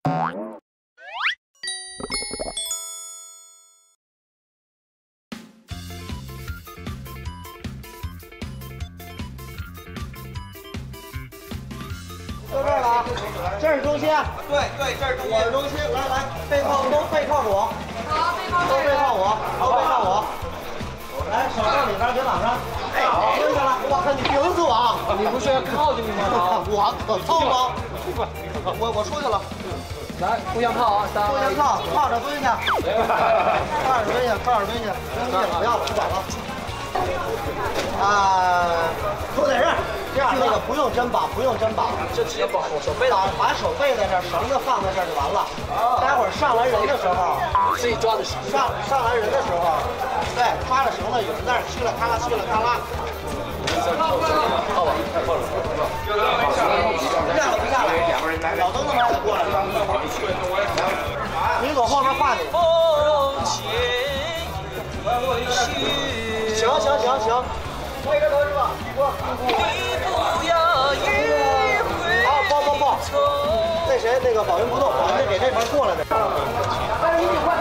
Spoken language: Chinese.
就这儿了啊，这是中心。对，这是我是中心。来，背靠都背靠我。好，都背靠我，都背靠我。来，手放里边，别往上。哎，蹲下了。我靠，你顶死我啊！ 你不是要靠近你吗？ 我可凑吗？我出去了。 来，互相靠啊！ 互相靠，靠着蹲下。靠着蹲下，靠着蹲下。不要了，不管了。都在这儿。这样那个不用真绑，不用真绑， 就直接绑手背了， 把手背在这儿，绳子放在这儿就完了。待会儿上来人的时候， 自己抓着绳。 上来人的时候，对，抓着绳子，有人在那嘁了咔啦，嘁了咔啦。 靠吧，太靠了。 不下来，老登他妈还得过来。你走后面画你。行。我一个头是吧？好，抱。那谁，那个保云不动，我们得给这边过来的。